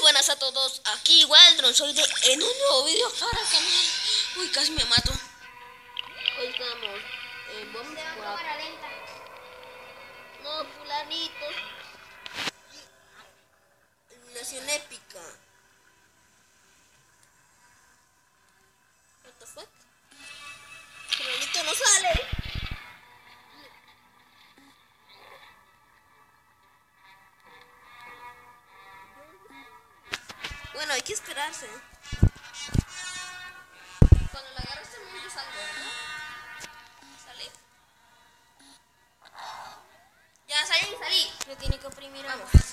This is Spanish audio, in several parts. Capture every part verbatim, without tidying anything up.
buenas a todos, aquí Waldron, soy de en un nuevo video para el canal. Uy, casi me mato. Hoy estamos en Bomb Squad. No, fulanito. Eliminación épica. What the fuck? Fulanito no sale. Bueno, hay que esperarse. Cuando la agarras también yo salgo, ¿no? Sale. Ya salí, salí. Le tiene que oprimir algo. Vamos.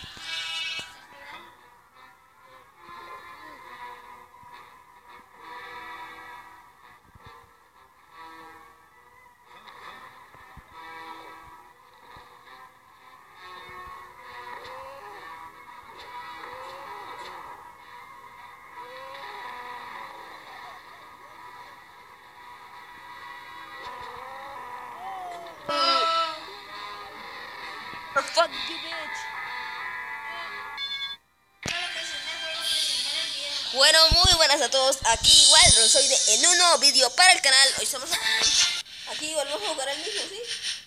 Fuck you, bitch. Bueno, muy buenas a todos, aquí Waldron, soy de en un nuevo vídeo para el canal. Hoy estamos aquí, volvemos a jugar el mismo, ¿sí?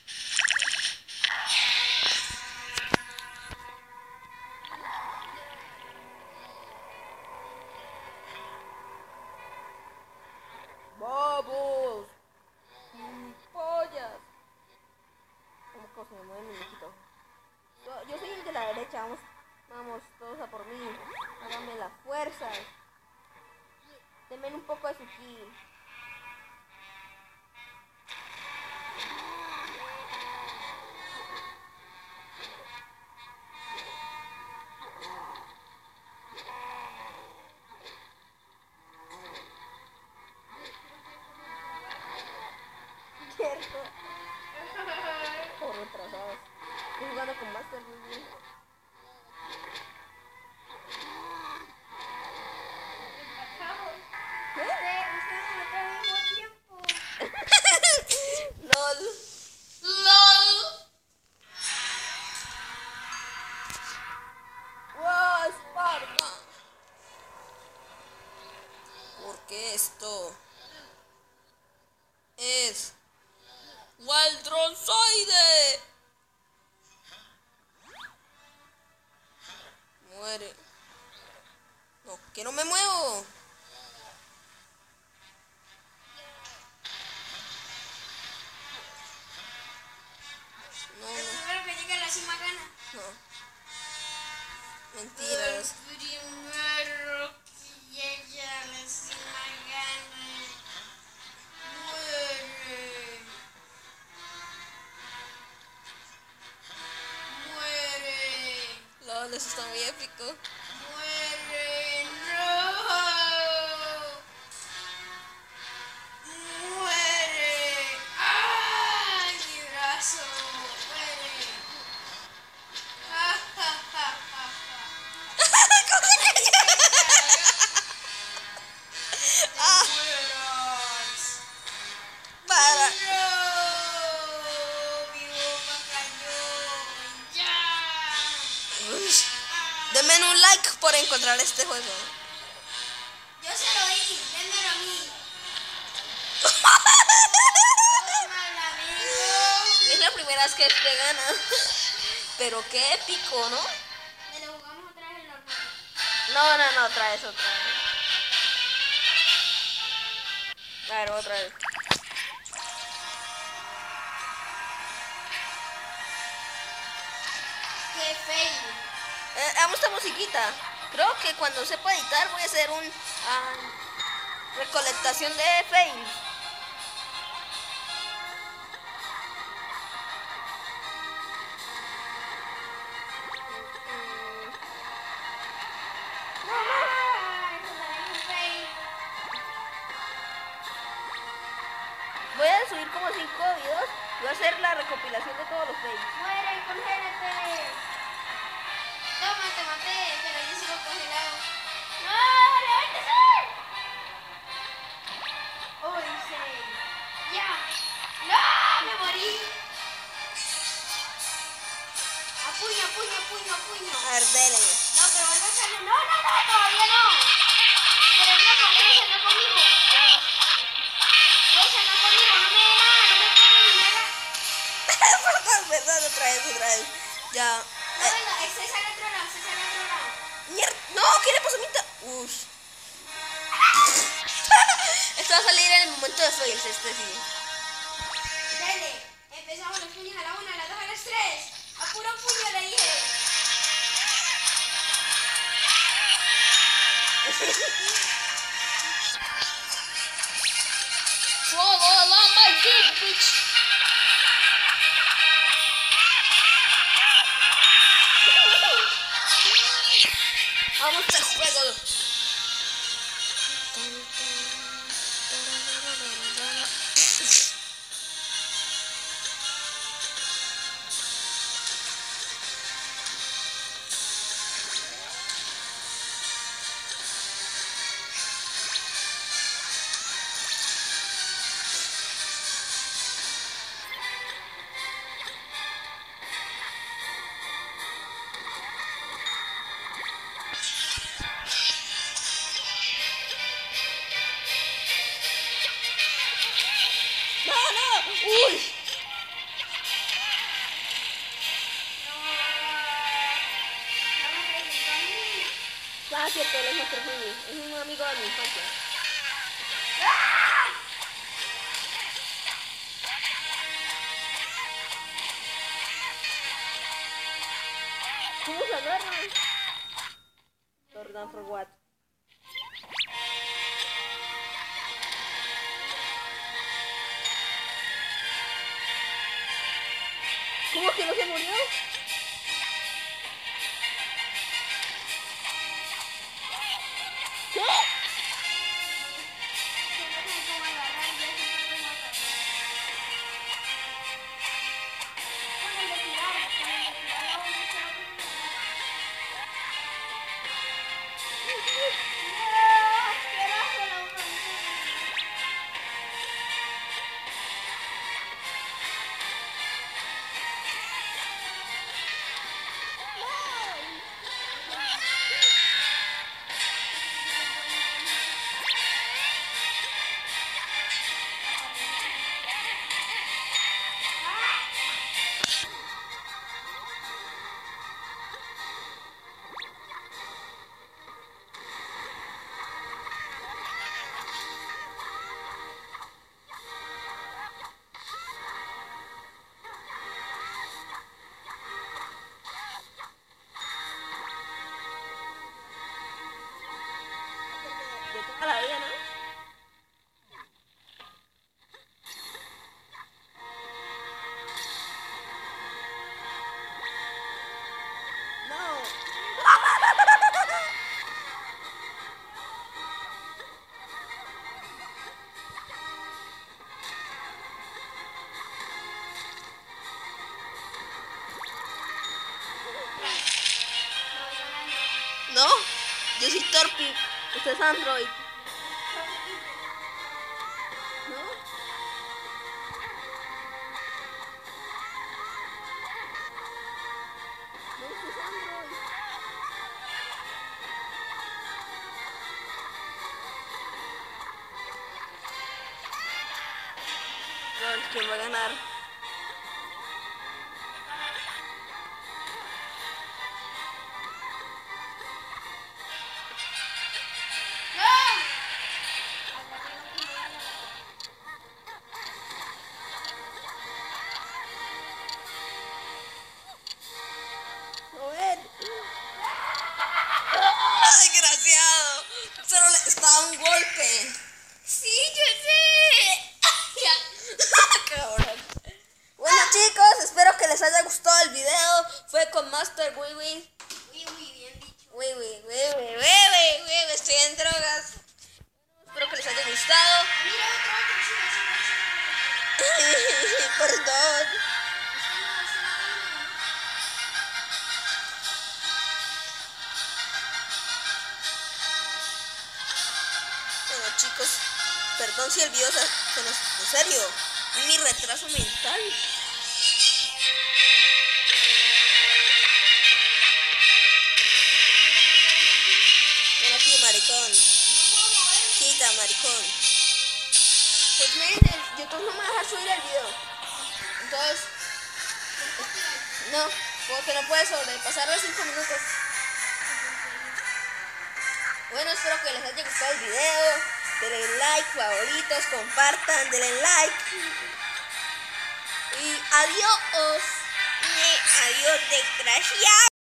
Vamos. Pollas. ¿Cómo cosa me mueve mi muñequito? Yo, yo soy el de la derecha, vamos, vamos todos a por mí. Háganme las fuerzas. Denme un poco de su ki. Cierto. Por retrasados. Estoy jugando con Master muy bien. LOL. LOL. ¡Wow, Esparta! Porque esto es Waldronzoide. Muere. No, que no me muevo. No, El no, primero que llegue a la cima gana. no. Mentiras. El primero que llegue a la cima gana. Muere. Muere. LOL, eso está muy épico. Muere. No. Muere. ¡Ay, mi brazo! Muere. Ja, ja, ja, ja, ja. Ah, ¡Mueras! para. ¡No! ¡Mi bomba cayó! ¡Ya! Ush. Denme un like por encontrar este juego. Yo se lo di, démelo a mí. Tómala, amigo. Es la primera vez que este gana. Pero qué épico, ¿no? Me lo jugamos otra vez en normal. No, no, no, otra vez, otra vez. A ver, otra vez. ¡Qué fail! Eh, amo esta musiquita. Creo que cuando sepa editar voy a hacer un ah, recolectación de fails. ¡Ah! Eso también es un fail. Voy a subir como cinco videos y voy a hacer la recopilación de todos los fails. ¡Muere, congélate! Toma, te maté, pero yo sigo congelado. ¡No, levántese! ¡Once! ¡Ya! ¡No! ¡Me morí! ¡A puño, a puño, a puño, a puño! A ver, dele. No, pero vuelve salió. No, no, no, todavía no. Pero no, ¿por qué se no conmigo? No se no conmigo, no me dé nada, no me pegue ni nada. Verdad, verdad, otra vez, otra vez. Ya. No, Eh, venga, ese sale otro lado, ese sale otro lado. Mierda. No, ¿qué le pasó a mi ta- Ush. Esto va a salir en el momento de fails, este sí. Dale, empezamos los puños a la una, a las dos, a las tres. A puro puño le dije. Follow along my dick, bitch. Vamos a juego. No, no. Uy. No me presentó a mí. Ah, cierto, él es nuestro Jimmy. Es un amigo de mi infancia. ¿Cómo se agarra? Jordan for what? ¿Cómo que no se murió? ¿Qué? Siempre me pongo a agarrar, yo siempre me pongo a agarrar. Con el de tirar, con el de tirar a uno se lo pongo a agarrar. No, asqueroso la uno. De toda la vida, ¿no? No. No, yo soy Torpic. Usted es Android. ¿No? No, usted es Android. No, ¿quién va a ganar? A ver. ¡Ay, desgraciado! Solo le estaba un golpe. Sí, yo sé. Ya. Cabrón. Bueno, chicos, espero que les haya gustado el video. Fue con Master Wiwi. Uy, uy, bien dicho. Wiwi, Wiwi, Wiwi, Wiwi. Estoy en drogas. Espero que les haya gustado. Ah, mira, otro, otro, sí, sí, sí, sí. Perdón. Bueno, chicos, perdón si el video se, se nos... En serio, es mi retraso mental. maricón. Quita, maricón. Pues miren, el YouTube no me va a dejar subir el video. Entonces, no, porque no puede sobrepasar los cinco minutos. Bueno, espero que les haya gustado el video. Denle like, favoritos, compartan, denle like. Y adiós. Adiós, desgraciado.